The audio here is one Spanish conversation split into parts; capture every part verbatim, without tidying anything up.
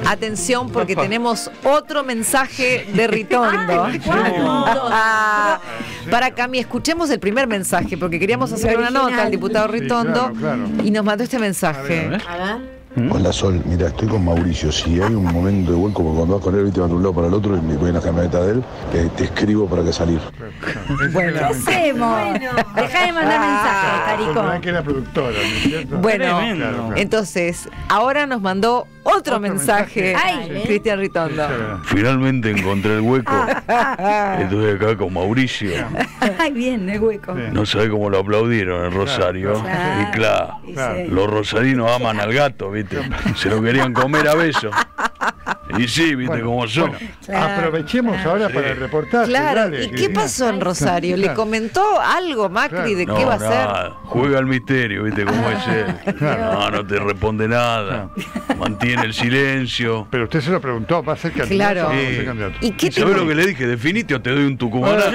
Atención, porque tenemos otro mensaje de Ritondo. Ay, ¿cuándo? Ah, para Cami, escuchemos el primer mensaje, porque queríamos hacer una nota al diputado Ritondo, sí, claro, claro. y nos mandó este mensaje. A ver. A ver. Hola Sol, mira, estoy con Mauricio. Si hay un momento de hueco, como cuando vas con él, te vas de un lado para el otro y me voy en la camioneta de él, eh, te escribo para que salir. Bueno, ¿qué hacemos? Bueno. Dejá de mandar mensajes, Taricón. Que era productora, ¿no es cierto? Bueno, Tremendo. Claro, claro. Entonces, ahora nos mandó otro, Otro mensaje, mensaje. Ay, Cristian Ritondo. Finalmente encontré el hueco. Estoy acá con Mauricio. Ay, bien, el hueco. Sí. No sabe cómo lo aplaudieron en Rosario. Claro. Y claro, Y Claro. sí. los rosarinos aman al gato, ¿viste? Se lo querían comer a besos. Y sí, ¿viste Bueno, cómo son? bueno, Claro, aprovechemos claro. ahora Sí. para el reportaje. Claro, dale, ¿y qué Cristina. pasó en Rosario? ¿Le Claro. comentó algo Macri Claro. de No, qué va a hacer? nada. Juega al misterio, ¿viste cómo es él? Claro. No, no te responde nada. Mantiene el silencio. Pero usted se lo preguntó, ¿va a ser candidato Claro. o no va a Sí. ser candidato? ¿Y qué te ¿Sabes lo que le dije? Definite o te doy un tucumanazo.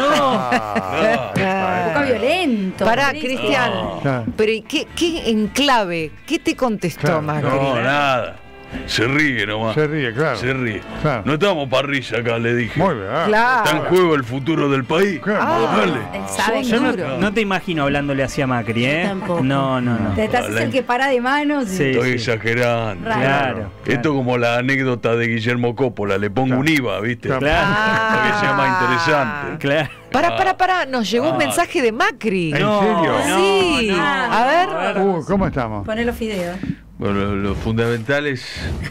Ah, Un poco violento. Pará, Cristian. Cristian. Claro. Pero ¿y qué, qué en clave? ¿Qué te contestó Claro. Macri? No, nada. Se ríe nomás. Se ríe, claro. Se ríe. Claro. No estamos para risa acá, le dije. Muy bien. ah. Claro. Está en juego el futuro del país. Claro. Ah. Dale. Él sabe. Yo Yo no, Duro. no te imagino hablándole así a Macri, ¿eh? Yo tampoco. No, no, no. Te estás Vale. el que para de manos. y- Sí. Estoy exagerando. Raro. Claro. Esto como la anécdota de Guillermo Coppola. Le pongo Claro. un I V A, ¿viste? Claro. Claro. Para que sea más interesante. Claro. Pará, pará, pará. Nos llegó un Ah. mensaje de Macri. ¿En No, serio? Sí. no, A ver. no. Uh, ¿cómo estamos? Poné los fideos. Bueno, lo, lo fundamental es,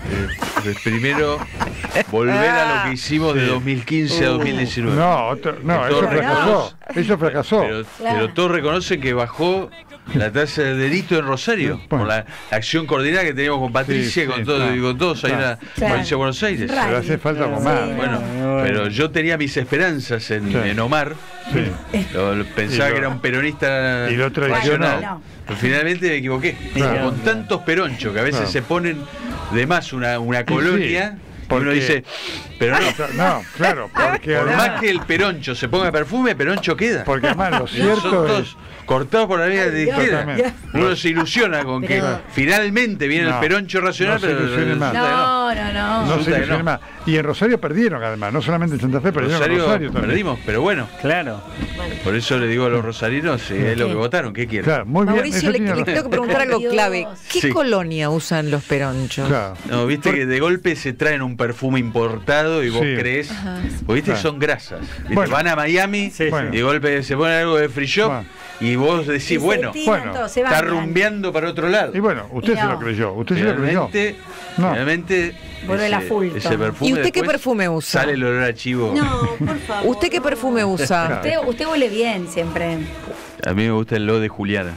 eh, es primero volver a lo que hicimos de dos mil quince a dos mil diecinueve. No, otro- no, Que eso todos fracasó. reconocen- Eso fracasó. Pero, Claro. pero todos reconocen que bajó la tasa de delito en Rosario, Bueno. por la acción coordinada que teníamos con Patricia, Sí, con sí, todo, claro. y con todos ahí en la Claro. provincia de Buenos Aires. Raro. Pero hace falta algo Sí. más. Bueno, Bueno. pero yo tenía mis esperanzas en, Sí. en Omar. Sí. Lo- lo- pensaba Y lo- que era un peronista y lo traicionó. racional. No. Pero finalmente me equivoqué. Claro. Con tantos peronchos que a veces Claro. se ponen de más una, una colonia. Y porque- uno dice, pero no. No, claro, porque Por además, más que el peroncho se ponga perfume, peroncho queda. porque además lo Son cierto es. todos cortados por la línea de izquierda. Totalmente. Uno se ilusiona con que Pero- finalmente viene No, el peroncho racional, no se pero ilusione más. resulta que No, no, no. No se Resulta que ilusione no. más. Y en Rosario perdieron, además, no solamente en Santa Fe, perdieron en Rosario, Rosario también. perdimos, pero bueno, Claro. por eso le digo a los rosarinos, eh, es lo que votaron, ¿qué quieren? Claro, muy bien. Mauricio, eso le, tiene le razón. tengo que preguntar algo Dios. clave. ¿Qué Sí. colonia usan los peronchos? Claro. No, viste que de golpe se traen un perfume importado y vos Sí. crees, Ajá. vos viste que Claro. son grasas. ¿Viste? Bueno. Van a Miami Sí, Bueno. y de golpe se ponen algo de free shop Bueno. y vos Y decís, se bueno, tiran bueno, todos, se está bañan. rumbeando para otro lado. Y bueno, usted Y se no. lo creyó. Usted se lo creyó. Realmente, No. realmente Vuelve la ese, Fulton. ese perfume ¿Y usted qué después perfume usa? Sale el olor a chivo. No, por favor. ¿Usted qué perfume usa? Usted, usted huele bien siempre. A mí me gusta el lo de Juliana.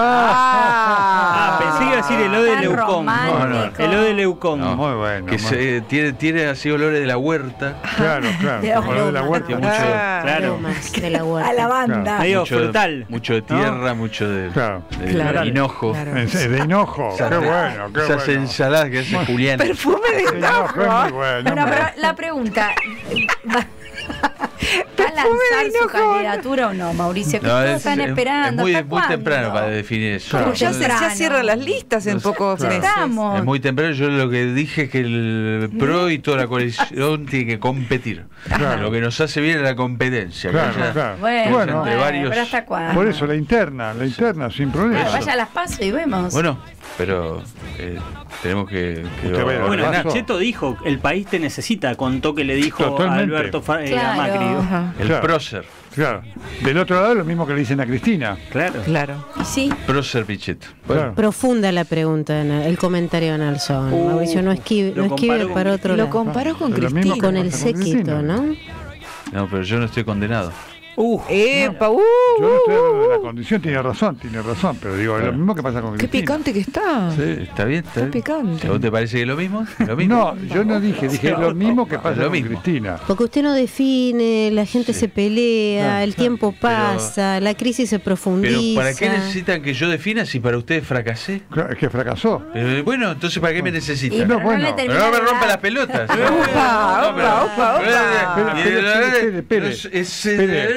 Ah, Ah, pensé que iba a decir el O de Tan Leucón. romántico. No, no. El O de Leucón. No. Muy bueno. Que muy- se, tiene, tiene así olores de la huerta. Claro, claro. De como lo de la aroma. huerta. Tiene mucho, Ah, Claro. Aromas de la huerta. A la banda. Medio mucho, frutal. mucho de tierra, mucho de, Claro. de Claro. hinojo. Claro. En serio, de hinojo. Esas- Qué bueno, qué Esas bueno. ensaladas que hace Juliana. Perfume de De hinojo es muy hinojo. bueno. Bueno, hombre. pero la pregunta. ¿Va ¿Va a Perfume de lanzar su hinojo. candidatura o no, Mauricio? Que No, todos es, están es- esperando. es muy, ¿hasta muy cuándo? temprano para definir eso. Claro. Pero ya, se, ya Temprano. cierran las listas en No sé. pocos Claro. meses. Estamos. Es muy temprano. Yo lo que dije es que el PRO y toda la coalición tiene que competir. Claro. Lo que nos hace bien es la competencia. que Claro, haya- claro. Bueno, Bueno, entre bueno, varios- pero ¿hasta cuándo? Por eso, la interna, la interna, sin problema. Bueno, vaya a las pasos y vemos. Bueno, pero eh, tenemos que, que Usted va a ir a Bueno, Paso. Pichetto dijo, el país te necesita, contó que le dijo Totalmente. a Alberto Fa- eh, Claro. a Macri. Ajá, el Claro. prócer, Claro. Del otro lado, lo mismo que le dicen a Cristina. Claro. claro. Y sí. prócer Pichetto. Claro. Profunda la pregunta, el comentario de Nelson. Uh, Mauricio no esquive, lo no esquive comparó con para otro Lo lado. comparó con Pero lo mismo Cristina. Con el pasa con séquito, Cristina. ¿no? No, pero yo no estoy condenado. Uh, ¡Epa! ¡Uh! Yo no estoy hablando de la condición, tiene razón, tiene razón, pero digo, es lo mismo que pasa con ¡Qué Cristina. picante que está! Sí, está bien, está Qué bien. picante. ¿A vos te parece que es lo mismo? ¿Lo mismo? No, yo no dije, dije lo mismo que pasa Lo con mismo. Cristina. Porque usted no define, la gente Sí. se pelea, Claro, el tiempo pasa, la crisis se Pero profundiza. ¿para qué necesitan que yo defina si para ustedes fracasé? Claro, es que fracasó. Eh, bueno, entonces ¿para qué me Y, necesitan? pero bueno, le pero Pero termina no me de rompa dar- las pelotas. Opa, opa, opa, opa. Espere, espere, espere, espere, Es- es- espere.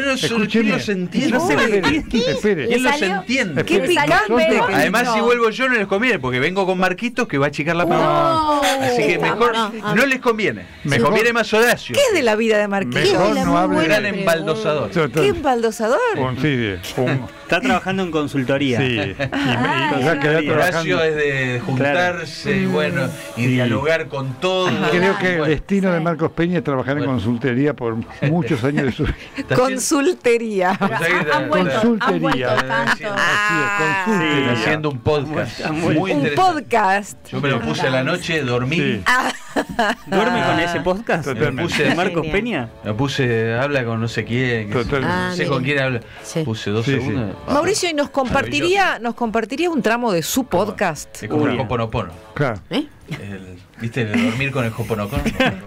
no se- escúcheme. ¿quién los entiende? No, No se le espere, entiende. espere. ¿Quién los salió? entiende? Qué Espere, picante nosotros- que Además, dijo. si vuelvo yo, no les conviene, porque vengo con Marquitos que va a achicar la pelota. No. Así que mejor No, no, no. les conviene. Me Mejor- conviene más Horacio. ¿Qué es de la vida de Marquillos? Mejor Hola, no muy hable buena Gran pregunta. embaldosador. ¿Qué embaldosador? Un, sí, un, Está trabajando en consultoría. sí. Y, me- y ya quedé Horacio Horacio trabajando. es de juntarse y bueno, y dialogar con todo. Creo que el Bueno, destino de Marcos Peña es trabajar en Bueno. consultería por muchos años de su vida. está haciendo- Consultería. Pues ahí Han, está- han vuelto, han Consultería. vuelto tanto. Así es, Ah, consultería. está haciendo un podcast Muy- muy Un interesante. podcast. Yo me lo puse a la noche, dormí. Sí. ¿Duerme con ese podcast? Totalmente. Me puse- ¿De Marcos Genial. Peña? Me puse, habla con no sé quién. que- Total. Ah, no sé mira. con quién habla. Sí. Puse dos Sí, sí. segundos. Mauricio, ¿y nos compartiría, nos compartiría un tramo de su podcast? Es como Uy. el Hoponopono. Claro. ¿Eh? El- ¿Viste? El de dormir con el Hoponopono.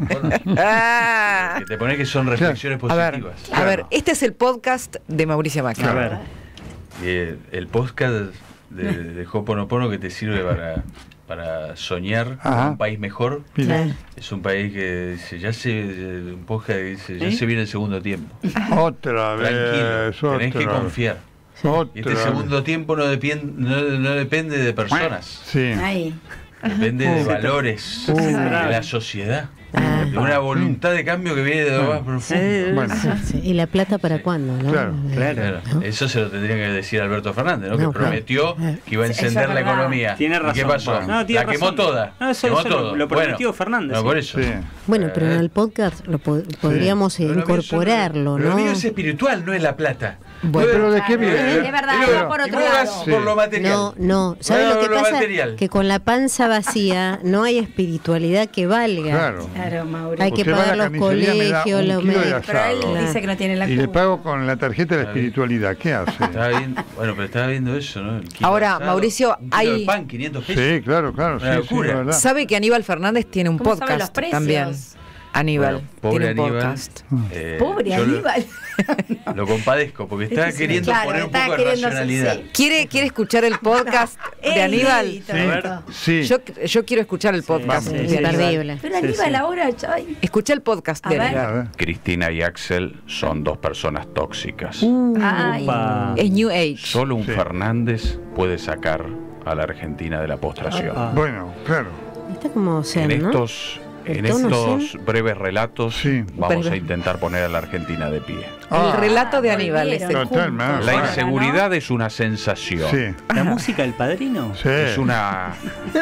Ah. Que te pone que son reflexiones A ver, positivas. a ver, este es el podcast de Mauricio Macri. A ver. Y el, el podcast de, de Hoponopono que te sirve para, para soñar con Ajá. un país mejor. Mira. Es un país que dice, ya se, un podcast que dice, ya ¿Eh? se viene el segundo tiempo. Otra Tranquilo, vez. tenés que otra vez. confiar. Otra Y este vez. segundo tiempo no, depien- no, no depende de personas, Sí. Ahí. depende de Uh. valores, Uh. de la sociedad, Ah. de una voluntad de cambio que viene de lo más profundo. Bueno, Sí, ¿y la plata para cuándo? ¿no? Claro. Claro, eso se lo tendría que decir Alberto Fernández, ¿no? No, que claro. prometió que iba a Sí, eso encender es la verdad. economía. Tiene ¿Y razón. qué pasó? No, tiene la quemó razón. toda. No, eso- quemó eso lo- todo. lo prometió Bueno, Fernández, no, sí. por eso. sí. Bueno, pero en Eh. el podcast lo po- podríamos Pero lo mío es- incorporarlo, pero ¿no? Lo mío es espiritual, no es la plata. Bueno, Pero ¿de qué viene? Es verdad, Pero- va por y otro vos vas lado. Sí. por lo material. No, no. ¿Sabes Bueno, lo que lo pasa? material. Que con la panza vacía no hay espiritualidad que valga. Claro. Claro, Mauricio. Hay que Usted va a pagar la los carnicería, me da colegios, un los kilo de médicos. Pero él asado. dice que no tiene la Y le culpa. pago con la tarjeta de la Está bien. espiritualidad. ¿Qué hace? Estaba bien, bueno, pero estaba viendo eso, ¿no? El kilo Ahora, de asado, Mauricio, un kilo hay- de pan, quinientos pesos. Sí, claro, claro. Sí, Una sí, locura. la verdad. sabe que Aníbal Fernández tiene un ¿Cómo sabe los podcast precios? también. Aníbal Bueno, pobre tiene un Aníbal. podcast. Eh, Pobre yo lo- Aníbal. Lo compadezco porque está Este sí, queriendo claro, poner un está poco de queriendo hacer- racionalidad. sí. ¿Quiere, ¿Quiere escuchar el podcast de Ey, Aníbal? Edito, Sí. esto. Sí. Yo, yo quiero escuchar el podcast sí, de Es Aníbal. imperdible. Pero Aníbal ahora, ay, Escucha el podcast A de ver. Aníbal. A ver. Cristina y Axel son dos personas tóxicas. ay. Upa. Es New Age. Solo un Sí. Fernández puede sacar a la Argentina de la postración. Ah. Bueno, claro. Está como Zen, En ¿no? estos, en El tono estos breves relatos Sí. vamos Breve. a intentar poner a la Argentina de pie. Ah, El relato de Aníbal. volvieron ese. Total, juntos. man. La Bueno, inseguridad es una sensación. Sí, ¿La música del padrino? sí. Es una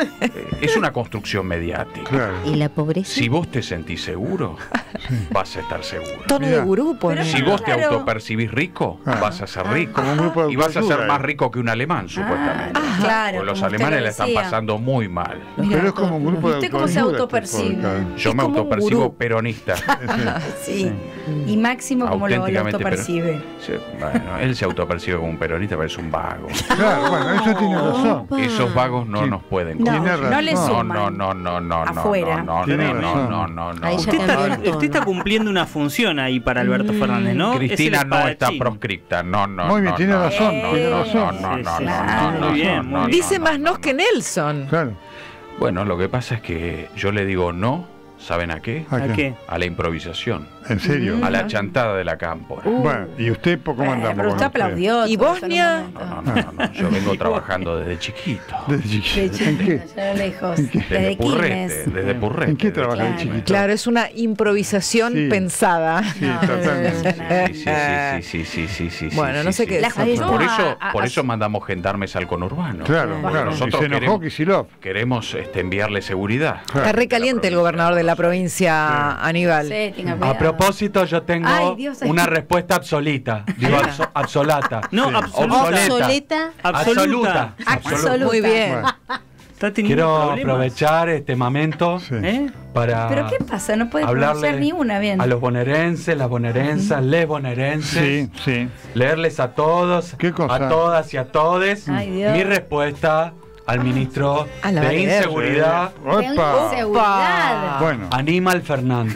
es una construcción mediática. Claro. ¿Y la pobreza? Si vos te sentís seguro, vas a estar seguro. Tono Mirá. de gurú, pone. Si vos te Claro. autopercibís rico, Ah. vas a ser rico. Como un grupo de Y vas a ser cultura, más eh. rico que un alemán, supuestamente. Ah, claro. Porque los como usted alemanes lo la están decía. pasando muy mal. Pero es como un grupo de ¿Usted cómo se autoayuda, autopercibe? este podcast. Yo Es me como un autopercibo gurú. peronista. Sí. Y Máximo, como lo, lo Auténticamente, autopercibe. Sí, bueno, él se autopercibe como un peronista, pero es un vago. Claro, bueno, eso tiene razón. Opa. Esos vagos no Sí. nos pueden No, Tiene conducir. no le razón. No, suman. no, no, no, no, no, Afuera. no, no, Tiene no, no, razón. no, no, no. Ahí ya Usted cambió está, el tono. usted está cumpliendo una función ahí para Alberto Fernández, ¿no? Cristina Es el no está espadachín. proscripta, no, no. Muy bien, no, tiene no, razón, no, tiene no, razón. No, no, Sí, no, sí, no, claro. no, no, Muy bien, no, muy no, bien. Dice no, más no, nos que Nelson. Claro. Bueno, lo que pasa es que yo le digo no, ¿saben a qué? ¿A ¿A qué? qué? A la improvisación, ¿En serio? a la chantada de la cámpora. Bueno, ¿y usted po- cómo Eh, andamos? pero usted con usted? aplaudió. ¿Y todo eso en un Bosnia? momento. No, no, no, no, yo vengo trabajando desde chiquito. Desde De chiquito. ¿En chiquito, qué? allá lejos. ¿En qué? Desde Desde Purrete, Quilmes. desde Purrete. ¿En qué desde trabaja de Claro. chiquito? Claro, es una improvisación Sí. pensada. Sí, No, totalmente. Sí, sí, sí, sí, sí, sí, sí, sí, Bueno, sí, no sé sí, qué sí. La decir. ayudó Por a- eso, a- por a- eso mandamos gendarmes al conurbano. Claro, Porque claro. Y nosotros se enojó queremos- Kicillof. Queremos este, enviarle seguridad. Está recaliente el gobernador de la provincia, Aníbal. Sí, tenga cuidado. A propósito, yo tengo Ay, Dios, ay. una respuesta absoluta. Digo, abso- absolata. No, Sí. absoluta. Obsoleta. Absoluta. Absoluta. Muy bien. Bueno, Está teniendo Quiero problemas. aprovechar este momento sí. ¿Eh? para ¿Pero qué pasa? No puede hablarle pronunciar ni una bien. a los bonaerenses, las bonaerensas, les bonaerenses, Sí, sí. leerles a todos, ¿Qué cosa? a todas y a todes Ay, Dios. mi respuesta al ministro a la de validez. Inseguridad, ¡Opa! Seguridad. Bueno, Aníbal Fernández.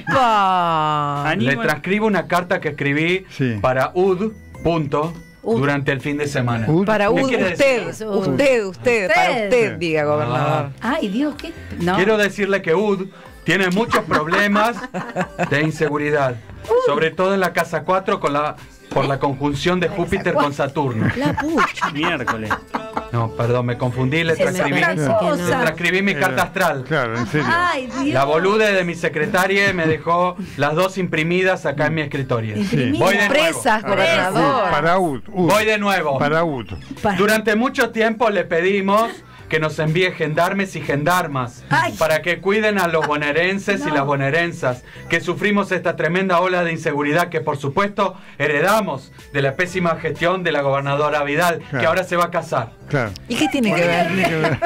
¡Opa! Le Aníbal. transcribo una carta que escribí Sí. para U D, punto, U D. durante el fin de semana. U D. Para ¿Qué U- quiere usted, decir? usted, usted, para Usted. usted, diga, gobernador. Ay, Dios, ¿qué? No. Quiero decirle que U D tiene muchos problemas de inseguridad, sobre todo en la casa cuatro con la por la conjunción de Júpiter con Saturno. La pucha. Miércoles. No, perdón, me confundí, le Se me transcribí, otra cosa. le transcribí mi carta astral. Claro, en serio. Ay, Dios. La bolude de mi secretaria me dejó las dos imprimidas acá en mi escritorio. Sí. Voy de nuevo. Presas, gobernador. Para U D. Voy de nuevo. Para U D. Durante mucho tiempo le pedimos que nos envíe gendarmes y gendarmas Ay. para que cuiden a los bonaerenses y las bonaerensas que sufrimos esta tremenda ola de inseguridad que por supuesto heredamos de la pésima gestión de la gobernadora Vidal, Claro. que ahora se va a casar. Claro. ¿Y qué tiene que ver? Tiene que ver.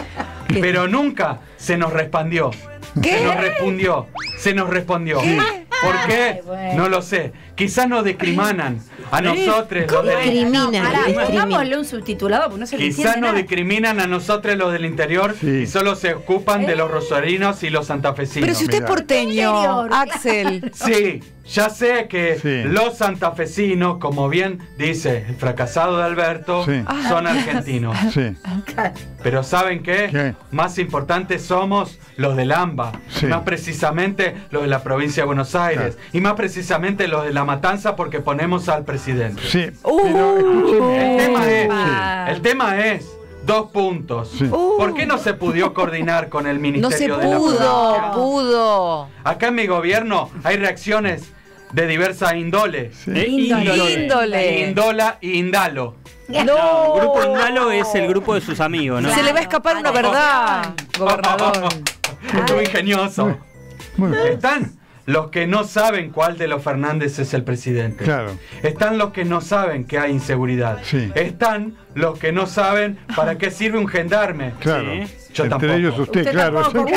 Pero nunca se nos respondió. ¿Qué? Se nos respondió. Se nos respondió. ¿Por qué? Ay, bueno. No lo sé. Quizás nos discriminan a nosotros los del Discriminan, Pará, discriminan. pongámosle un subtitulado porque no se le Quizás entiende nos nada. discriminan a nosotros los del interior Sí. y solo se ocupan de los rosarinos y los santafesinos. Pero si usted es Mirá. porteño, Interior. Axel. Sí, ya sé que Sí. los santafesinos, como bien dice el fracasado de Alberto, Sí. son argentinos. Sí. Pero ¿saben qué? ¿Qué? Más importantes somos los del AMBA, Sí. más precisamente los de la provincia de Buenos Aires, Claro. y más precisamente los de La Matanza porque ponemos al presidente. Sí. Uh. Pero escúcheme. El tema es, Ah. el tema es dos puntos. Sí. ¿Por qué no se pudo coordinar con el No se Ministerio de la pudo, Provincia? pudo. Acá en mi gobierno hay reacciones de diversa índole. Sí. Eh, Índole. Índole. Indola e Indalo. El No. grupo Indalo es el grupo de sus amigos, ¿no? Se le va a escapar una verdad, gobernador. Muy ingenioso. Muy bien. Están los que no saben cuál de los Fernández es el presidente. Claro. Están los que no saben que hay inseguridad. Sí. Están los que no saben para qué sirve un gendarme. Claro. Sí. Yo Entre tampoco. ellos usted, Usted claro. tampoco.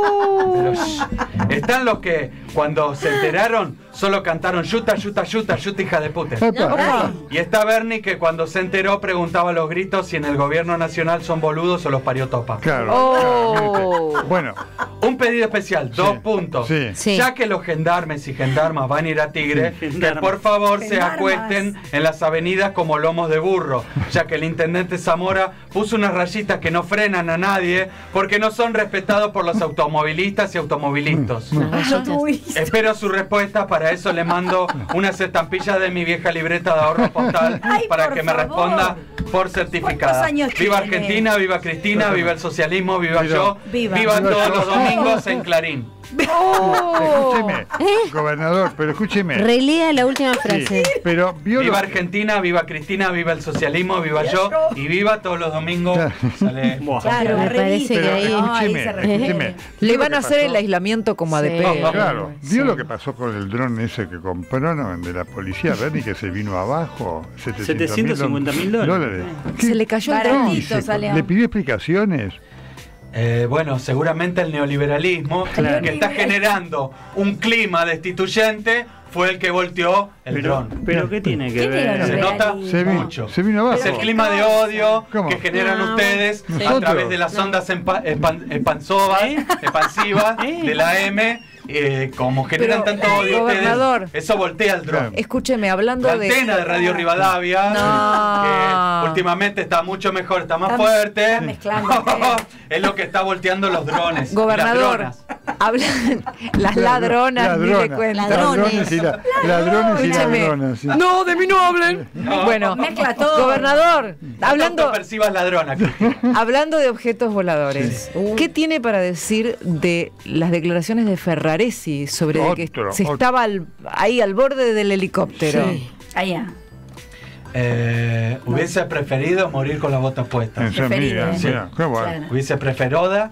Pero, shh, están los que cuando se enteraron solo cantaron yuta, yuta, yuta, yuta, hija de puta. Epa. Y está Bernie que cuando se enteró preguntaba a los gritos si en el gobierno nacional son boludos o los parió topa. Claro. Oh. claramente. Bueno, Un pedido especial, dos puntos. sí. Sí. Ya que los gendarmes y gendarmas van a ir a Tigre, Sí. que por favor se Gendarmas. acuesten en las avenidas como lomos de burro, ya que el intendente Zamora puso unas rayitas que no frenan a nadie porque no son respetados por los automovilistas y automovilistas. Uy. Espero su respuesta, para eso le mando unas estampillas de mi vieja libreta de ahorro postal Ay, para por que me favor. responda por certificada. ¿Cuántos años Viva tiene? Argentina, viva Cristina, viva el socialismo, viva Pero- yo, Viva. viva Viva todos yo. los domingos en Clarín. escúcheme, gobernador, pero escúcheme. Relea la última Sí, frase. pero vio Viva lo- Argentina, viva Cristina, viva el socialismo, viva yo y viva todos los domingos. Claro. Sale. Buah. Claro, Me la parece revista. que Pero ahí- No, ahí escúcheme, se refiere. escúcheme. Le ¿Vio van lo a que hacer el pasó? aislamiento como A D Sí. P. Claro, Sí. ¿vio lo que pasó con el dron ese que compró, no, de la policía, Bernie, que se vino abajo? setecientos cincuenta mil dólares. ¿Qué? Se le cayó el Baratito. dron. dice? salió. ¿Le pidió explicaciones? Eh, bueno, seguramente el neoliberalismo Claro. que está generando un clima destituyente fue el que volteó el Pero, dron. pero ¿qué tiene que ¿Qué ver? Se nota Se vino, mucho. se vino abajo. Es el clima de odio ¿Cómo? que generan No, ustedes a nosotros. través de las ondas empa- empan- expansovas, ¿Eh? expansivas ¿Eh? de la M. Eh, como generan Pero, tanto odio gobernador. ustedes, eso voltea el dron. Claro. Escúcheme, hablando La de. antena de Radio Rivadavia, No. que últimamente está mucho mejor, está más Está- fuerte, está mezclando. es lo que está volteando los drones. y Gobernador, las dronas. hablan las ladronas, ni le Ladronas. cuento. Ladrones y, la- ladrones y Escúcheme. ladronas. sí. No, de mí no hablen. No. Bueno, Mezcla todo. gobernador, No hablando, te percibas ladrona. hablando de objetos voladores, ¿qué tiene para decir de las declaraciones de Ferraresi sobre de que Otro, se otro. estaba al- ahí al borde del helicóptero? Sí. Allá. Eh, hubiese preferido morir con las botas puestas. Eso, Preferido, mira, ¿eh? mira, qué bueno. Claro. Hubiese preferido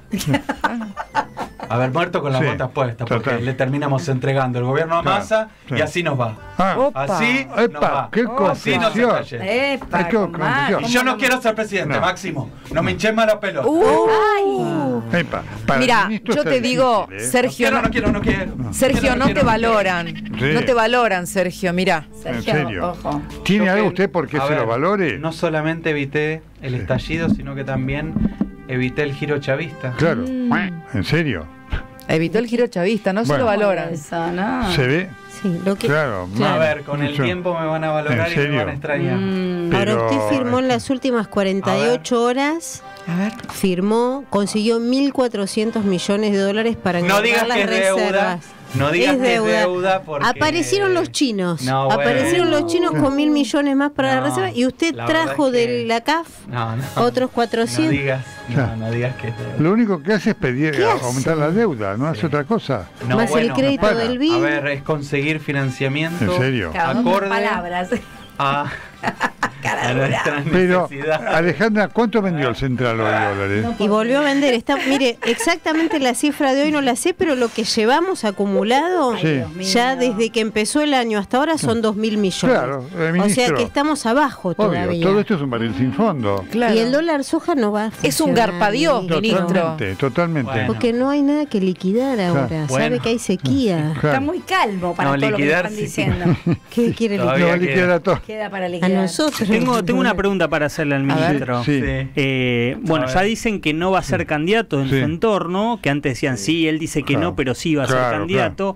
haber muerto con las Sí, botas puestas, porque total. le terminamos entregando el gobierno a Claro, Massa sí. y así nos va. Ah, Opa. Así nos Epa, va. qué Así no se confusión. calle. Epa, Ay, qué comadre. confusión. Y yo no quiero ser presidente, No. Máximo. No me hinches más la pelota. Uh, epa, para Mira, el ministro yo está te digo, difícil, ¿eh? No Sergio, quiero, no, no quiero, no quiero. Sergio, Quiero, no quiero, te quiero. valoran. Sí. No te valoran, Sergio, mira. En Sergio, serio. ojo. ¿Tiene Yo algo que- usted por qué a se ver, lo valore? No solamente evité el Sí. estallido, sino que también evité el giro chavista. Claro, Mm. en serio. Evitó el giro chavista, no se Bueno. lo valoran. Eso, ¿no? Se ve, Sí, lo que. claro. A mal, ver, con el mucho. tiempo me van a valorar ¿En y me serio? van a extrañar. Mm. Pero- Ahora usted firmó en las últimas cuarenta y ocho horas, A ver. firmó, consiguió mil cuatrocientos millones de dólares para No engordar digas las que es deuda. reservas. No digas Es que es deuda. deuda porque... Aparecieron los chinos. No, bueno. Aparecieron los chinos con mil millones más para No, la reserva. Y usted la trajo verdad es de que- la C A F No, no. otros No cuatrocientos. digas, no, no digas que es deuda. Lo único que hace es pedir ¿Qué hace? aumentar la deuda, no hace otra cosa. No, más el crédito para. del B I D. A ver, es conseguir financiamiento. ¿En serio? Claro, dos Acorde palabras. a, a nuestras Pero, necesidades. Alejandra, ¿cuánto vendió el Central hoy dólares? Y volvió a vender. Está, mire, exactamente la cifra de hoy no la sé, pero lo que llevamos acumulado Sí. ya desde que empezó el año hasta ahora son dos mil millones. Claro, eh, o ministro. sea que estamos abajo todavía. Obvio, todo esto es un barril sin fondo. Claro. Y el dólar soja no va a Es un funcionar, garpadiós, ministro. ministro. Totalmente, totalmente. Bueno. Porque no hay nada que liquidar ahora. Claro. Sabe Bueno. que hay sequía. Está Claro. muy calmo para No, todo lo que me liquidar, están sí. diciendo. ¿Qué quiere Todavía No va a liquidar? liquidar a todos. Queda para A liquidar. nosotros. Tengo, tengo una pregunta para hacerle al A ver, ministro. sí. Eh, bueno, A ya ver. dicen que no va a ser candidato en Sí. su entorno, que antes decían sí, él dice que Claro. no, pero sí va a ser Claro, candidato.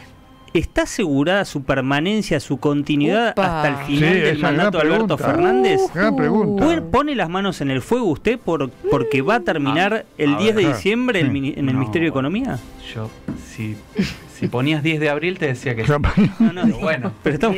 ¿Está asegurada su permanencia, su continuidad Upa. hasta el final Sí, del esa mandato de gran Alberto pregunta. Fernández? Gran pregunta. ¿Pone- ¿Pone las manos en el fuego usted por, porque va a terminar el a diez de ver. diciembre el Sí. mini- en el No, Ministerio de bueno. Economía? Yo, si, si ponías diez de abril, te decía que sí. No, no, Pero bueno. pero estamos...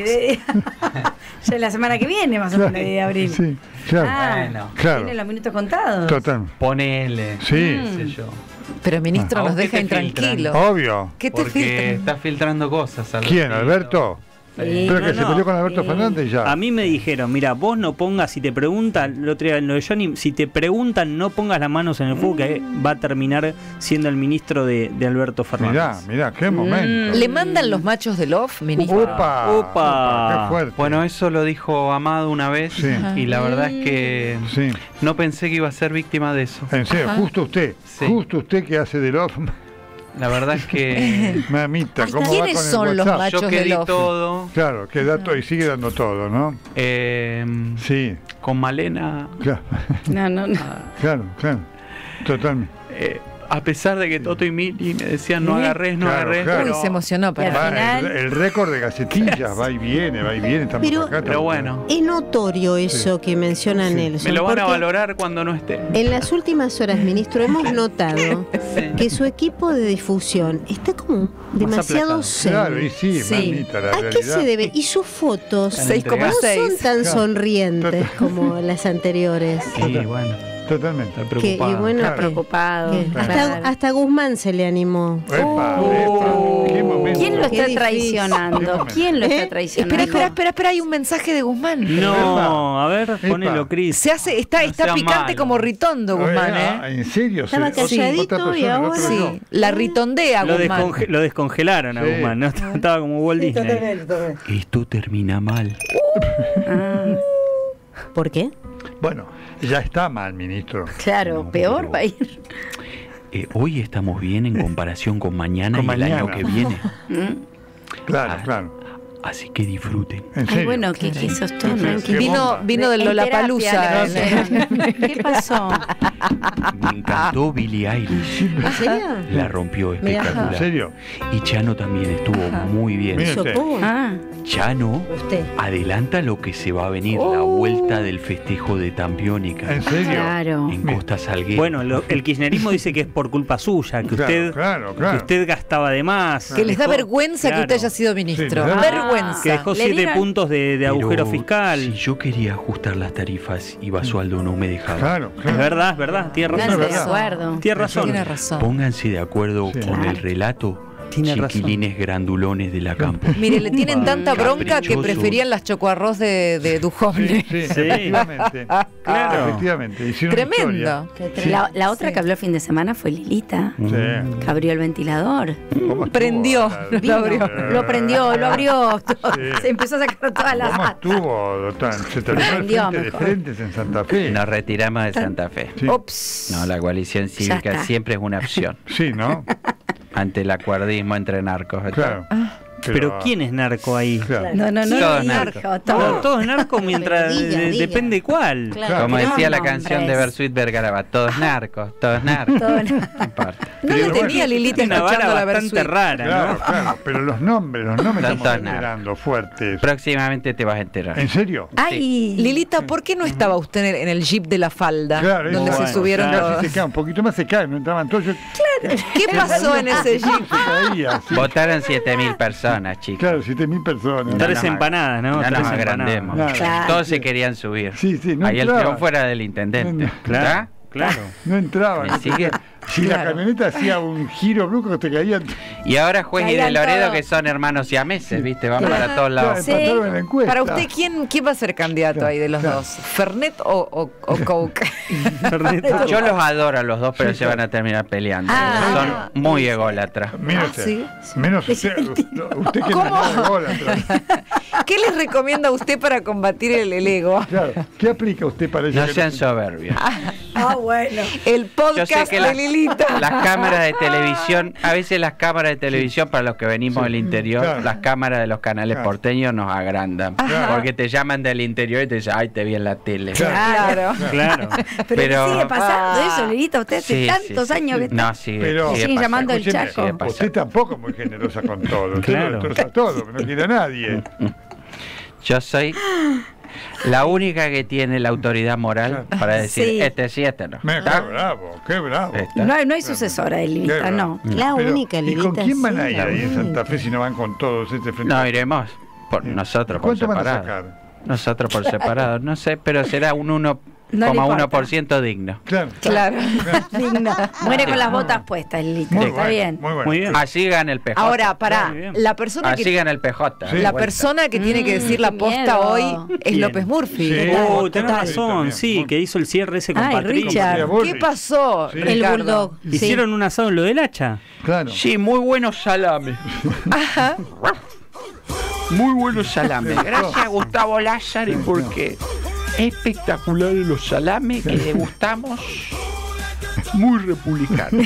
Ya es la semana que viene, más o menos, de abril. Sí, claro. Ah, Bueno. Claro. tiene los minutos contados. Total. Ponele. Sí. qué sé yo. Pero ministro, ¿A nos vos qué deja te filtran? intranquilos. Obvio. ¿Qué te Porque filtran? está filtrando cosas. al ¿Quién, respecto. Alberto? Sí. Pero No, que se no. peleó con Alberto Fernández ya. A mí me dijeron, mira, vos no pongas, si te preguntan, lo otro día, lo de Johnny, si te preguntan, no pongas las manos en el fuego, que va a terminar siendo el ministro de, de Alberto Fernández. Mirá, mirá, qué momento. ¿Le mandan los machos del off, ministro? Opa, Opa. qué fuerte. Bueno, eso lo dijo Amado una vez Sí. y la verdad es que Sí, no pensé que iba a ser víctima de eso. en serio, justo usted, Sí. justo usted que hace del off, La verdad es que mamita, ¿cómo va ¿Quiénes con el son los WhatsApp? machos yo que del di off? todo Claro, que da todo y sigue dando todo, ¿no? eh, Sí, con Malena, claro, No, no, no. claro, claro, totalmente. eh, a pesar de que Toto y Mili me decían no ¿Eh? agarres, no Claro, agarres. claro. Uy, pero- se emocionó. Y al Para. Va, final- el, el récord de gacetillas va y viene, va y viene, estamos Pero- acá. Pero estamos bueno, Es notorio eso que menciona Sí. Nelson. me lo van a porque valorar cuando no esté. En las últimas horas, ministro, hemos notado Sí. que su equipo de difusión está como demasiado aplacado. serio. Claro, y sí, Sí. mamita, la ¿A realidad. qué se debe? Y sus fotos Están seis coma no seis. son tan Claro. sonrientes como las anteriores. Sí, bueno, Totalmente. estoy Que, y preocupado. bueno, Claro. que- Preocupado. que Claro. hasta, hasta Guzmán se le animó. Epa, Oh. epa, qué momento. ¿Quién lo Qué está difícil. traicionando? ¿Quién lo ¿Eh? está traicionando? Espera, espera, espera, espera, hay un mensaje de Guzmán. No, a ver, Epa. ponelo, Cris. Se hace, está, No está sea picante malo. como ritondo, Guzmán, Ah, ¿eh? ¿En serio? Estaba Se- calladito otra persona, y el ahora- otro no. Sí, la ritondea, Lo, Guzmán. desconge- lo descongelaron a Sí. Guzmán, ¿no? Estaba como Walt Disney. Esto termina mal. ¿Por qué? Bueno, ya está mal, ministro. Claro, No, peor pero- va a ir. Eh, hoy estamos bien en comparación con mañana Con y el mañana. año que viene. Claro, Ah. claro. Así que disfruten. En Ay, serio. bueno, que, que sos todo Qué tranquilo. Vino, bomba. vino del En Lollapalooza. terapia, ¿eh? le pusieron. ¿Qué pasó? Me encantó Billie Eilish. ¿En serio? La rompió Mirá. espectacular. ¿En serio? Y Chano también estuvo muy bien. Mira. ¿Hizo usted. poco? Ah, Chano Usted. adelanta lo que se va a venir, la vuelta del festejo de Tampiónica ¿En serio? claro. en Costa Salguero. Bueno, lo- el kirchnerismo dice que es por culpa suya, que Claro, usted, claro, que claro. usted gastaba de más. Que les da Dejó- vergüenza que claro, usted haya sido ministro. Sí, les da- vergüenza. Que dejó Le siete dieron- puntos de, de Pero agujero fiscal. Si yo quería ajustar las tarifas y Basualdo no me dejaba. Claro, Es claro. verdad, es verdad, tiene No razón. de verdad. acuerdo. Tiene razón. Tiene razón. Pónganse de acuerdo Sí. con Claro. el relato. Tiene razón. Chiquilines grandulones de la campo. Mire, le tienen tanta bronca que Caprichoso. preferían las chocoarroz de, de Sí, Dujovne. sí, efectivamente. Claro. Efectivamente. Hicieron historia. Tremendo. La, la otra que habló el fin de semana fue Lilita, Sí. que abrió el ventilador. ¿Cómo estuvo? Prendió, La- lo abrió. Lo prendió, lo abrió. todo. Sí. Se empezó a sacar todas las ¿Cómo estuvo, doctor? Se terminó el Prendió frente de mejor. frentes en Santa Fe. Nos retiramos de Santa Fe. Sí, Ops. No, la coalición cívica está. siempre es una opción sí, ¿no? ante el acuerdismo entre narcos. Claro. Pero ¿quién es narco ahí? Claro. No, no, no. Todos no, narcos. narco, Todo, todo. todo es narco mientras Diga, de- diga. depende cuál. Claro. Como tenemos decía la nombres. canción de Bersuit Vergara, todos narcos, todos narcos. Todo No importa. No le Pero tenía Lilita Tiene una vara escuchando la bastante Versuit. rara, Claro, ¿no? claro. Pero los nombres, los nombres Son estamos todos narcos. generando fuertes. Próximamente te vas a enterar. ¿En serio? Ay, Lilita, ¿por qué no estaba usted en el, en el jeep de la falda? Claro, donde eso. se Bueno, subieron Casi los... se cae, un poquito más se cae, no entraban todos. Yo ¿Qué pasó en ese jeep? Caía, sí. Votaron siete mil personas, chicos. Claro, siete mil personas. Tres no, empanadas, ¿no? No Tres nos empanadas. agrandemos. Claro. Claro. Todos se querían subir. Sí, sí, no Ahí el entraba. peón fuera del intendente. No, no. Claro, ¿Está? claro. No entraban. Me sigue. Si la Claro. camioneta hacía un giro brusco, te caían. Y ahora Juez y de Caían Loredo, todos. que son hermanos siameses, ¿viste? Van Claro. para todos lados. Sí. Empataron en la encuesta. Para usted, ¿quién, quién va a ser candidato Claro, ahí de los claro. dos? ¿Fernet o, o, o Coke? Yo los adoro a los dos, pero se van a terminar peleando. Ah. Son muy ególatras. Mire Ah, usted, sí. menos usted, usted que ¿Cómo? no es ególatra. ¿Qué les recomienda usted para combatir el, el ego? Claro, ¿qué aplica usted para eso? No sean soberbios. Ah, bueno. El Yo sé podcast que de la- Lilita. las cámaras de televisión, a veces las cámaras de televisión, para los que venimos Sí. del interior, Claro. las cámaras de los canales Claro. porteños nos agrandan. Ajá. Porque te llaman del interior y te dicen, ay, te vi en la tele. Claro. Claro. Pero, Pero- sigue pasando Ah. eso, Lilita. Usted hace Sí, tantos sí, sí, años sí. que está. No, sigue, Pero- sigue Siguen pasando. llamando el Escúcheme, Chaco. Sigue pasando. Usted tampoco es muy generosa con todo. Usted Claro. lo destroza todo, no quiere a nadie. Yo soy la única que tiene la autoridad moral para decir, Sí. este sí, este no. Me, qué ¿Está? bravo, qué bravo. Está. No hay, no hay sucesora de Qué Lilita, bravo. no. La Pero, única, ¿y Lilita. con quién van a sí, ir la ahí en única. Santa Fe si no van con todos este frente? No, iremos por nosotros por ¿Cuánto van a separado. sacar? Nosotros por separado, no sé, pero será un uno No le coma uno importa. por ciento digno. Claro. Claro. Digno. Muere con las botas puestas, Lilita. Muy Está bueno, bien. muy bueno. Muy bien. Así gana el P J. Ahora, pará. Muy bien. La persona Así que gana el P J. Sí. la Vuelta. persona que tiene que decir la qué posta miedo. hoy es ¿Quién? López Murphy. Sí. Oh, tenés Total. razón, También. sí, que hizo el cierre ese con Ay, Patricia. Richard. ¿Qué pasó, Sí. El Ricardo? bulldog. sí. ¿Hicieron un asado en lo del hacha? Claro. Sí, muy buenos salames. Ajá. Muy buenos salames. Gracias, Gustavo Lázaro, porque espectaculares los salames que degustamos. Muy republicanos.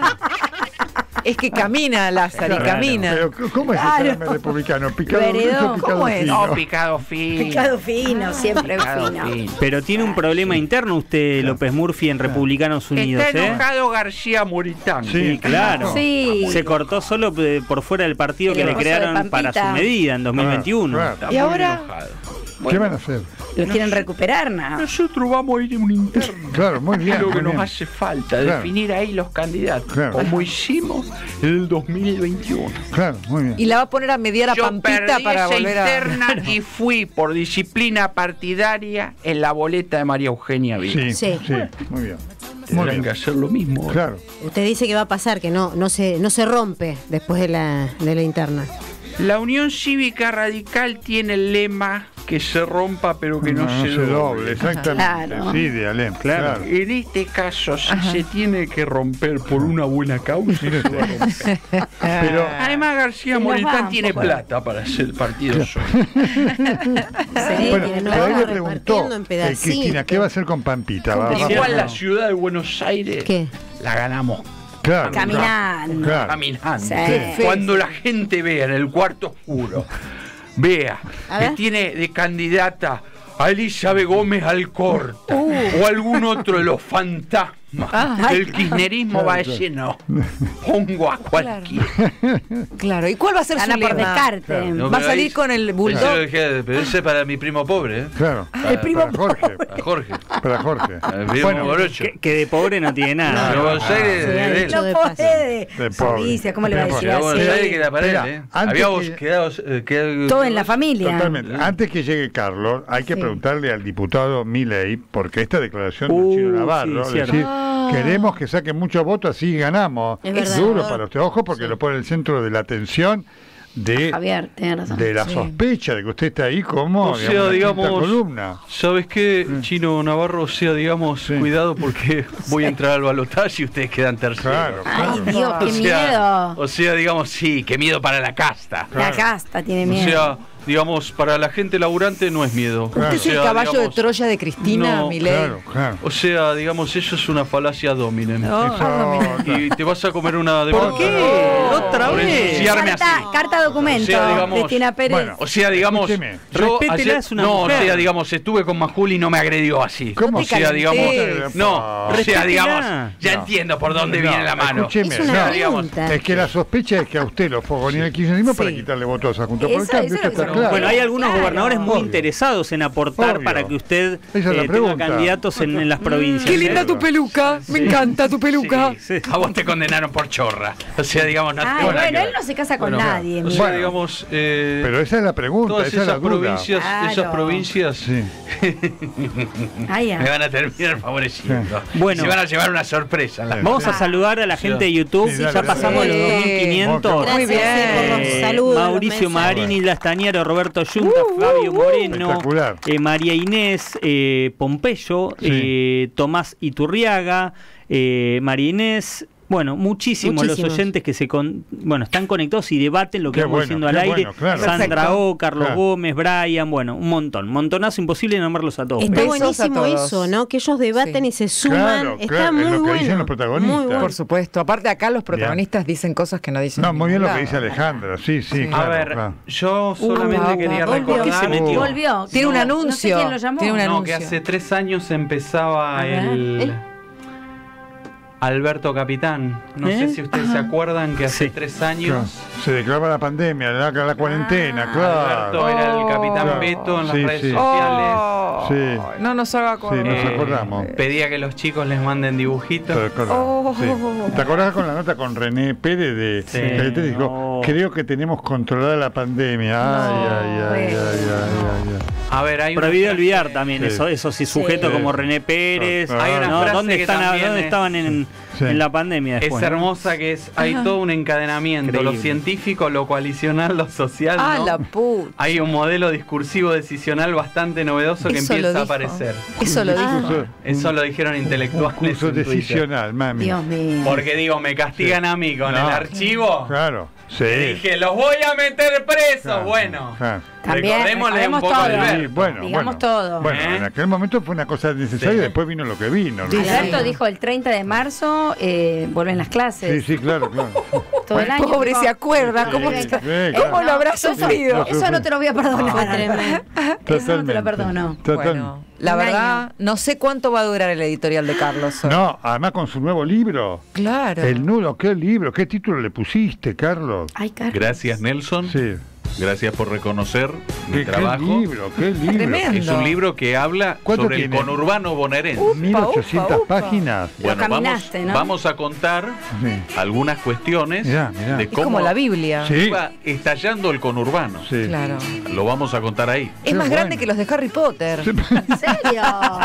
Es que camina Lázaro, y Claro. camina. Pero ¿cómo es el Claro. salame republicano? ¿Picado Lo heredó. grueso o picado ¿Cómo es? fino? No, picado fino. Picado fino, siempre Picado fino. fino. Pero tiene un problema interno usted, López Murphy, en Republicanos Unidos, Está ¿eh? enojado García Moritán. Sí, Claro. Sí. Se cortó solo eh, por fuera del partido El que le coso de crearon Pampita. para su medida en dos mil veintiuno. Claro, Está claro. ¿Y muy ahora? enojado. ¿Qué van a hacer? Lo quieren recuperar, ¿no? Nosotros vamos a ir en un interno. Claro, muy bien. Lo que muy nos bien. hace falta, Claro. definir ahí los candidatos, Claro. como hicimos en el dos mil veintiuno. Claro, muy bien. Y la va a poner a mediar a Yo Pampita perdí para esa volver a. interna y fui por disciplina partidaria en la boleta de María Eugenia Vila. Sí, sí, Sí. muy bien. Muy Tendrán bien. que hacer lo mismo. Claro. Usted dice que va a pasar, que no, no se, no se rompe después de la, de la interna. La Unión Cívica Radical tiene el lema que se rompa pero que no, se, doble. exactamente. Claro. Sí, de Alem. Claro. Claro. En este caso, si se tiene que romper por una buena causa, se va a romper. Pero, Además, García Nos Moritán vamos. tiene plata para hacer el partido solo. Sí, bueno, tiene pero ahí le plata preguntó repartiendo en eh, pedacitos. Cristina, ¿qué va a hacer con Pampita? ¿Va- va- Igual la no. ciudad de Buenos Aires ¿Qué? la ganamos Claro. Caminando. Claro. caminando. Sí. Cuando la gente vea en el cuarto oscuro, vea A que ver. tiene de candidata a Elizabeth Gómez Alcorta Uh. o algún otro de los fantasmas Ah. del kirchnerismo, va a Claro, decir no, pongo a cualquiera. Claro. ¿Y cuál va a ser Gana su por lema? descarte. No, ¿Va a pero salir ahí- con el Ese lo bulldog? dejé, pero ese para mi primo pobre, ¿eh? Claro. Para, primo Para Jorge. para Jorge. Para Jorge. Para el primo Bueno, morocho. Que, que de pobre no tiene nada. Pero Buenos Aires Se de, ha de él. dicho de No paso. puede. De pobre. Alicia, ¿cómo le va a De decir pobre. Pero Buenos así? Aires queda para él, Mira, ¿eh? antes Habíamos que- quedado... eh, quedado- Todo en la familia. Totalmente. Antes que llegue Carlos, hay que Sí. preguntarle al diputado Milei, porque esta declaración Uh, del Chino Navarro, sí, cierto. decir, Ah. queremos que saquen muchos votos, así ganamos. Es Es verdad. duro para usted, ojo, porque Sí. lo pone en el centro de la atención de, Javier, tiene razón. de la Sí. sospecha de que usted está ahí como O sea, digamos, la quinta digamos, columna. ¿Sabes qué, Chino Navarro? O sea, digamos, Sí. cuidado porque voy a entrar al balotaje y ustedes quedan terceros. Claro, Ay, claro. Dios, qué O sea, miedo. o sea, digamos, sí, qué miedo para la casta. La casta tiene O miedo. sea, digamos, para la gente laburante no es miedo. ¿Usted O es el sea, caballo digamos, de Troya de Cristina, no, Milei? Claro, claro. O sea, digamos, eso es una falacia dominem. No, Eso- ah, mira. Y te vas a comer una de ¿Por bronca. qué? No, Otra ¿Otra por vez? ensuciarme así. Carta, carta documento. O sea, digamos- Cristina Pérez. Bueno, O sea, digamos, Escúcheme. yo Respétela, ayer- es una no, mujer. o sea, digamos, estuve con Majuli y no me agredió así. ¿Cómo? O sea, digamos, calentés. no, o sea, Respétela. digamos, ya No. entiendo por dónde No, viene la mano. escúcheme, Es una no, pregunta. es que la sospecha es que a usted lo fogonea el kirchnerismo para Sí. quitarle votos a Juntos por el Eso- Cambio, eso esto es lo que está se- claro. Bueno, hay algunos Claro. gobernadores muy Obvio. interesados en aportar Obvio. para que usted Esa es la eh, tenga pregunta. candidatos en, en las provincias. Qué linda tu peluca. Me encanta tu peluca. Sí, sí. A vos te condenaron por chorra. O sea, digamos, no Ay, tengo nada que bueno, ver. él no se casa con Bueno, nadie. O mira. sea, Bueno. digamos, eh, Pero esa es la pregunta, todas esa es la esas duda. provincias, esas Claro. provincias Sí. Ay, ya. me van a terminar favoreciendo. Bueno. Se van a llevar una sorpresa. las- Vamos a saludar a la gente de YouTube. Sí, dale, Ya dale. pasamos los Sí. dos mil quinientos. Gracias Muy bien. eh, por los Eh, saludos. los Mauricio mensajes. Marini, Lastañaro, Roberto Yunta, Flavio Moreno, Espectacular. eh, María Inés, eh, Pompeyo, Sí. eh, Tomás Iturriaga, eh, María Inés. Bueno, muchísimos, los Muchísimos. oyentes que se con, bueno, están conectados y debaten lo que Qué vamos bueno, diciendo al qué aire. bueno, claro. Sandra Perfecto. O, Carlos Claro. Gómez, Brian, bueno, un montón. Montonazo, imposible nombrarlos a todos. Está Besos buenísimo a todos. eso, ¿no? Que ellos debaten Sí. y se suman. Claro, Está claro, muy es lo que bueno. dicen los protagonistas. Muy bueno. Por supuesto. Aparte acá los protagonistas dicen cosas que no dicen. No, en muy bien lo ningún que dice lado. Alejandra, sí, sí, Sí. claro. A ver, claro. yo solamente Upa, quería upa, recordar. ¿Qué se metió? Volvió. Tiene un No, anuncio. No sé quién lo llamó. Tiene un No, anuncio. que hace tres años empezaba A ver. el ¿Eh? Alberto Capitán. No ¿Eh? sé si ustedes se acuerdan que hace Sí. tres Claro. años Se declaraba la pandemia, la, la cuarentena, Ah, claro. Alberto era el Capitán Claro. Beto en las Sí, redes sí. sociales. Oh, Sí. No nos haga Sí, acordar. nos Eh, acordamos. Pedía que los chicos les manden dibujitos. Te acordás, Oh. sí. ¿Te acordás con la nota con René Pérez de Sí. que te dijo, No. creo que tenemos controlada la pandemia? Ay, No, ay, ay, ay, bueno. ay, ay, ay. A ver, hay una Prohibido frase- olvidar también Sí. eso, eso sí, sujeto Sí. como René Pérez. Claro. Hay una ¿no? frase ¿Dónde, que están, también ¿dónde es- estaban en, Sí. en la pandemia Es después? ¿no? hermosa que es, hay todo un encadenamiento, Increíble. lo científico, lo coalicional, lo social, Ah, ¿no? la puta. Hay un modelo discursivo decisional bastante novedoso que Eso lo empieza a dijo. aparecer. Eso lo dijo. Curso- Eso lo dijeron un intelectuales curso en Twitter. decisional, mami. Dios mío. Porque digo, me castigan a mí con No. el archivo. Claro, sí. Y dije, los voy a meter presos. Claro, bueno, claro. También, recordémosle un recordemos poco todo. al Sí, Alberto. bueno, Digamos bueno. todo. Bueno, ¿Eh? en aquel momento fue una cosa necesaria, Sí. después vino lo que vino. ¿no? Sí. Alberto dijo el treinta de marzo eh, vuelven las Sí, clases. sí, claro, claro. Todo el año. Pobre, dijo, se acuerda. ¿Cómo, Sí, se- sí, ¿cómo claro. lo habrá Eso- sufrido? Eso no te lo voy a perdonar. Fue tremendo. Eso no te lo Totalmente. perdono. Total- Bueno, la Un verdad, año. no sé cuánto va a durar el editorial de Carlos. hoy. No, además con su nuevo libro. Claro. El nudo, ¿qué libro? ¿Qué título le pusiste, Carlos? Ay, Carlos. Gracias, Nelson. Sí. Gracias por reconocer mi ¿Qué, qué trabajo. libro? ¿Qué libro? Tremendo. Es un libro que habla ¿Cuánto sobre tiene? el conurbano bonaerense. mil ochocientas upa, upa. páginas. Lo Bueno, vamos, caminaste, ¿no? vamos a contar Sí. algunas cuestiones Mirá, mirá. de Es cómo como la Biblia. Sí. iba estallando el conurbano. Sí. Claro. Lo vamos a contar ahí. Es Qué más grande bueno. que los de Harry Potter. ¿En serio?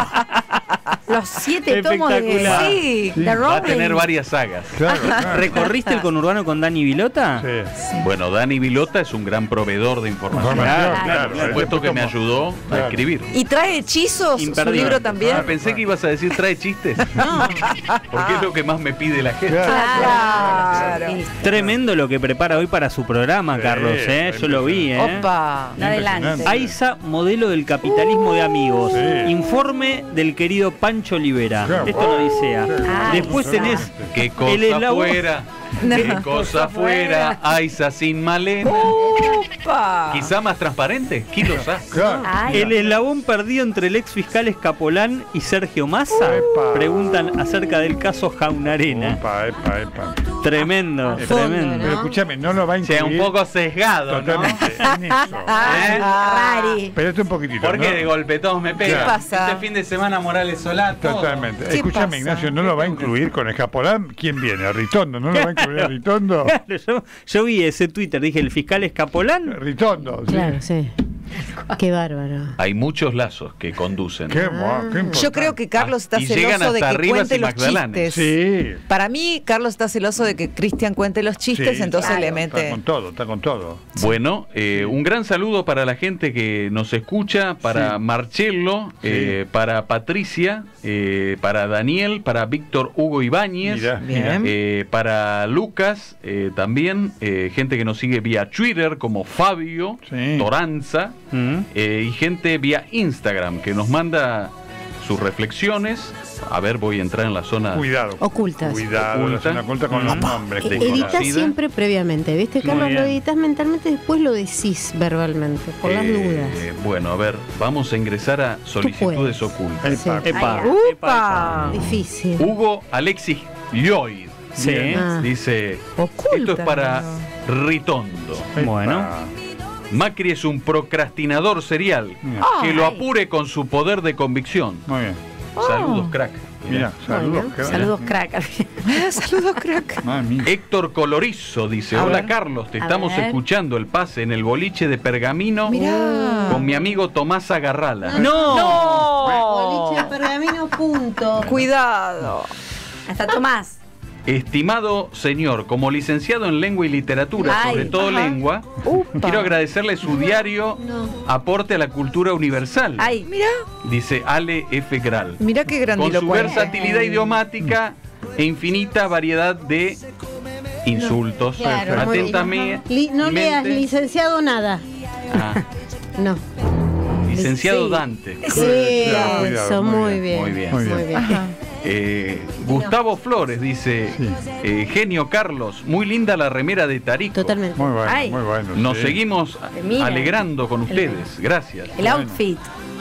Los siete tomos de, Espectacular. Sí. de Va a Rowling. tener varias sagas. Claro, claro. ¿Recorriste el conurbano con Dani Vilota? Sí. Bueno, Dani Vilota es un gran proveedor de información. Información, Claro, claro. Por supuesto que me ayudó Claro. a escribir. ¿Y trae hechizos? ¿Su Imperdible. libro también? Ah, pensé que ibas a decir trae chistes. Porque es lo que más me pide la gente. Claro. Claro. Sí. Tremendo lo que prepara hoy para su programa, Sí, Carlos, ¿eh? está Yo lo vi, ¿eh? Opa. Adelante. Impresionante. AISA, modelo del capitalismo de amigos. Sí. Informe del querido Pancho Olivera. Claro. Esto no dice A. Ay, Después sí. tenés Qué el cosa eslabón. fuera. No. Qué cosa fuera. Aiza sin Malena. Opa. Quizá más transparente. Quizá. Claro. Ay, ¿El eslabón perdido entre el ex fiscal Escapolán y Sergio Massa? Epa. Preguntan acerca del caso Jaunarena. Epa, epa, epa. Tremendo, A fondo, tremendo. Pero escúchame, no lo va a O incluir. sea, un poco sesgado, ¿no? Totalmente, en eso. ¿Eh? Rari. Espérate un poquitito. ¿Por qué ¿no? de golpe todos me pegan? ¿Qué pasa? Este fin de semana Morales Solá, todo. Totalmente. ¿Qué Escúchame, pasa? Ignacio, ¿no lo va a incluir con Escapolán? ¿Quién viene? ¿A Ritondo? ¿No lo va a incluir a Ritondo? Claro, yo, yo vi ese Twitter, dije, el fiscal Escapolán. Ritondo, sí. Claro, sí. Qué bárbaro. Hay muchos lazos que conducen. Qué, mo- qué importante. Yo creo que Carlos está Y llegan celoso de hasta que Rivas cuente y los Magdalanes. chistes. Sí. Para mí, Carlos está celoso de que Cristian cuente los chistes, Sí, entonces claro. le Está mete. con todo, está con todo. Bueno, eh, un gran saludo para la gente que nos escucha, para Sí. Marcelo, eh, para Patricia, eh, para Daniel, para Víctor Hugo Ibáñez, Mirá, Bien. mirá. eh, para Lucas, eh, también, eh, gente que nos sigue vía Twitter como Fabio Sí. Toranza, Mm. eh, y gente vía Instagram que nos manda sus reflexiones a ver, voy a entrar en la zona. Cuidado. Ocultas. Cuidado, la Oculta. zona oculta con los nombres. Eh, Editás Desconocida. siempre previamente, ¿viste, Muy Carlos? Lo bien. editas mentalmente, después lo decís verbalmente, por las Eh, dudas. Bueno, a ver, vamos a ingresar a solicitudes puedes. ocultas. Epa. Sí. Epa, Ay, epa, epa. Difícil. Hugo Alexis Lloyd Sí. Ah. dice: Oculta. esto es para Ritondo. Epa. Bueno. Macri es un procrastinador serial. Mira. Que lo Ay. apure con su poder de convicción. Muy bien. Saludos, crack. Mira, saludos. Bueno, qué- Saludos, crack. Saludos, crack. Madre mía. Héctor Colorizo dice: A hola ver. Carlos, te A estamos ver. escuchando el pase en el boliche de Pergamino Mirá. con mi amigo Tomás Agarrala. ¡No! Boliche de pergamino, punto. Cuidado. Hasta Tomás. Estimado señor, como licenciado en lengua y literatura, Ay, sobre todo ajá. lengua, Upa. quiero agradecerle su diario aporte a la cultura universal. Ay, Mirá, Dice Ale F. Gral. mirá qué Con su grandilocuente. versatilidad idiomática e infinita variedad de insultos. Claro, muy bien. Atentamente. Li- no leas licenciado nada. Ah, No. licenciado Sí. Dante. Sí, Cuidado, cuidado, eso, muy muy bien, bien. muy bien. Muy bien. Muy bien. Ajá. Eh, Gustavo Flores dice: Sí. eh, genio Carlos, muy linda la remera de Tarico. Totalmente. Muy bueno, Ay. muy bueno. Nos sí. seguimos Mira. alegrando con ustedes. Gracias. el outfit.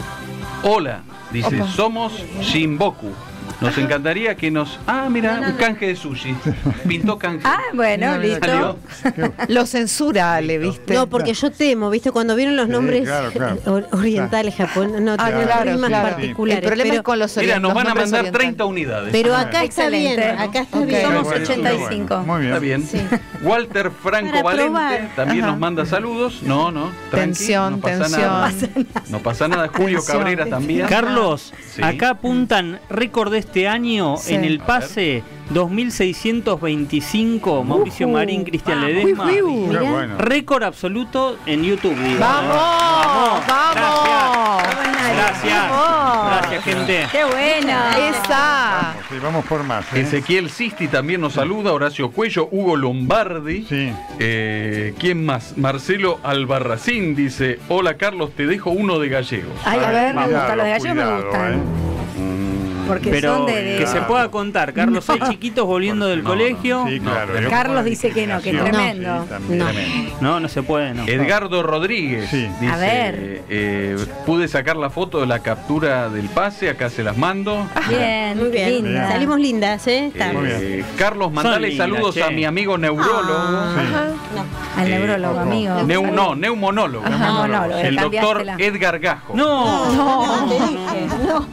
Hola, dice, Opa. somos Shinboku. Nos encantaría que nos... Ah, mira, un canje de sushi. Pintó canje. Ah, bueno, Mira, mira, listo. Salió. Lo censura, Ale, ¿viste? No, porque yo temo, ¿viste? Cuando vieron los Sí, nombres claro, claro. or- orientales, japoneses, no, Ah, tienen claro, rimas claro. particulares. El problema pero, es con los Mira, orien- nos los van a nombres mandar orientales. treinta unidades. pero acá está Excelente. bien, acá está Ok. bien. Somos Qué bueno, ochenta y qué bueno. cinco. Muy bien. Está bien. Sí. Walter Franco Para Valente probar. también Ajá. nos manda saludos. No, no, tranqui, Tensión, no pasa tensión. nada. No pasa nada. Julio Tensión. Cabrera también. Carlos, Sí. acá apuntan récord de este año Sí. en el pase dos mil seiscientos veinticinco, Mauricio Ujú. Marín, Cristian Uy, Ledesma. uy, Qué Mirá. bueno. Récord absoluto en YouTube, digo. ¡Vamos! ¡Vamos! Gracias. Vamos. Gracias, gente. ¡Qué bueno! Esa. Sí, vamos por más. ¿eh? Ezequiel Sisti también nos saluda, Horacio Cuello, Hugo Lombardi. Sí. Eh, ¿Quién más? Marcelo Albarracín dice: hola Carlos, te dejo uno de gallegos. Ay, a ver, me Cuidado, gustan los de gallegos, me cuidado, gustan. ¿eh? Porque Pero son de. de- que se pueda contar, Carlos, hay chiquitos volviendo del No, colegio. Sí, No, claro. pero yo Carlos como dice que no, que es discriminación, tremendo. sí, también. No. Tremendo. No, no se puede, no. Edgardo Rodríguez Sí. dice: A ver. eh, pude sacar la foto de la captura del pase, acá se las mando. Bien, Muy bien. linda. Salimos lindas, ¿eh? Eh, Estamos. Muy bien. Carlos, mandale lindas, saludos che. a mi amigo neurólogo. Ah, Ajá. no. Al Eh, neurólogo, ojo. amigo. Neu- no, neumonólogo. Ajá, monólogo, El doctor cambiástela. Edgar Gajo. No, No, te dije. No.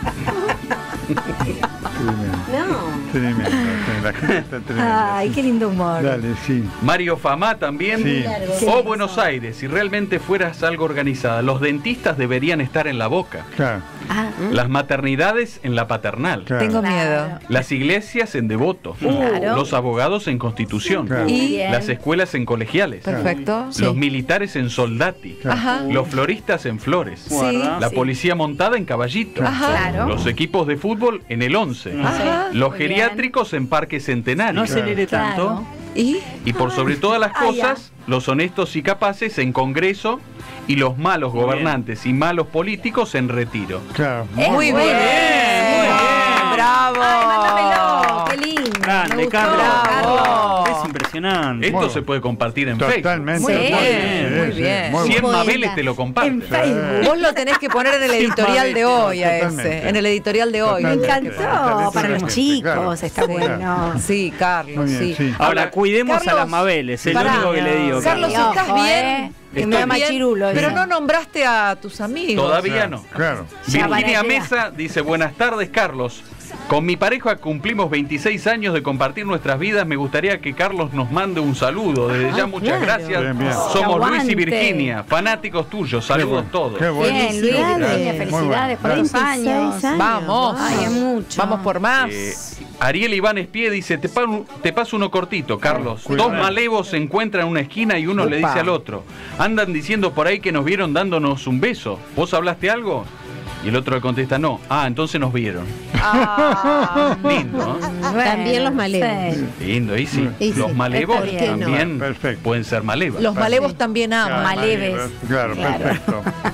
Tremendo. Tremendo. La gente está tremenda. Ay, qué lindo humor. Dale, sí. Mario Famá también. Sí. Oh, Buenos Aires, si realmente fueras algo organizada, los dentistas deberían estar en la boca, Claro, Ah, las maternidades en la paternal, claro. Tengo Claro. miedo. las iglesias en devoto, Claro. los abogados en constitución, Claro. Y bien. las escuelas en colegiales, perfecto. los militares en soldati, Ajá. los floristas en flores, Sí. Guarda. la Sí. policía montada en caballito, Ajá. Claro. los equipos de fútbol en el once, Ajá. los Muy bien. geriátricos en Parque Centenario. no acelere Claro. tanto. Y Y por sobre todas las Ah, cosas, los honestos y capaces en Congreso y los malos Muy bien. gobernantes y malos políticos en retiro. Claro. Eh, muy bien, bueno. muy bien. Bravo. Ay, mándamelo. Qué lindo. Grande, Me gustó, Carlos. Bravo. Es impresionante. Esto Bueno. se puede compartir en Totalmente. Muy Facebook. bien, muy bien. Muy cien bueno. Mabeles te lo En comparten. Facebook. Vos lo tenés que poner en el editorial de hoy a Totalmente. ese. En el editorial de hoy. Me Totalmente. encantó. Para los Claro. chicos, está Sí. bueno. Sí, Carlos, Muy bien, sí. sí. Ahora, cuidemos Carlos, a las Mabeles, es lo pará. único que le digo. Carlos, Ojo, ¿estás bien? eh, que me ¿Estás da bien? machirulo Pero eso. no nombraste a tus amigos. Todavía no. Claro. Ya van a Virginia llegar. Mesa dice: buenas tardes, Carlos. Con mi pareja cumplimos veintiséis años de compartir nuestras vidas. Me gustaría que Carlos nos mande un saludo. Desde ya, Ah, muchas claro. gracias. Bien, bien. Somos Luis Aguante. y Virginia, fanáticos tuyos. Saludos bueno, todos. qué bueno. Bien, Luis, Felicidades. Virginia, Muy felicidades por bueno. los años. veintiséis años. Vamos. Ay, es mucho. Vamos por más. Eh, Ariel Iván Espie dice: te, pa- te paso uno cortito, Carlos. Cuidado. Dos malevos se encuentran en una esquina y uno le Upa. dice al otro: andan diciendo por ahí que nos vieron dándonos un beso. ¿Vos hablaste algo? Y el otro le contesta: no. Ah, entonces nos vieron. Ah. Lindo, ¿no? Bueno, También los malevos. sí. Lindo, y sí. Y sí, Los malevos está bien. también Perfecto. pueden ser malevas. Los malevos también aman. Maleves. Claro, Claro. perfecto.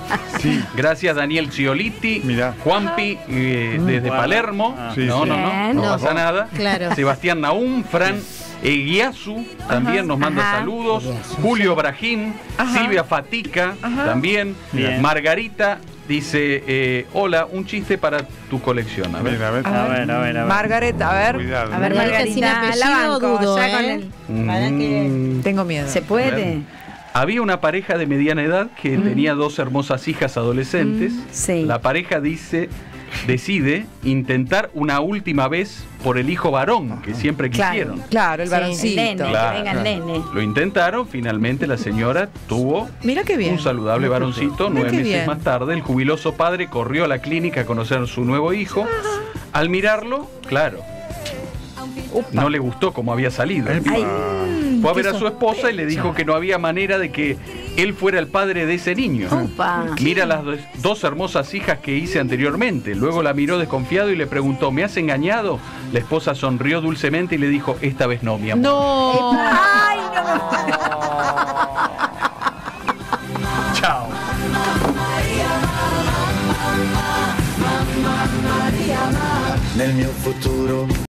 Sí. Gracias Daniel Cioliti, Mirá. Juanpi eh, desde Guarda. Palermo. Ah. Sí, no, sí. no, no, no, No. pasa nada. Claro. Sebastián Naum, Fran Eguiazu también nos manda Ajá. saludos. Julio Brajín, Ajá. Silvia Fatica Ajá. también. Bien. Margarita dice, eh, hola, un chiste para tu colección. A ver. Mira, a ver. A ver, a ver, a ver. Margaret, a ver. Cuidado. A ver, ¿no? Margarita, sin Margarita, apellido, la banco, dudo, ya con ¿eh? el- Para que- Mm. Tengo miedo. ¿Se puede? Bueno. Había una pareja de mediana edad que tenía dos hermosas hijas adolescentes. Sí. La pareja dice, decide intentar una última vez por el hijo varón que siempre Claro. quisieron. Claro, el Sí, el varoncito. nene, Claro, que venga el nene. Lo intentaron, finalmente la señora tuvo Mira qué bien. un saludable varoncito. Mira Nueve qué meses bien. más tarde, el jubiloso padre corrió a la clínica a conocer a su nuevo hijo. Al mirarlo, claro, no le gustó cómo había salido. Ay, Fue a ver a su esposa y le dijo que no había manera de que él fuera el padre de ese niño. Upa. Mira las dos, dos hermosas hijas que hice anteriormente. Luego la miró desconfiado y le preguntó, ¿me has engañado? La esposa sonrió dulcemente y le dijo, esta vez no, mi amor. No. Ay, no. Chao. Nel mio futuro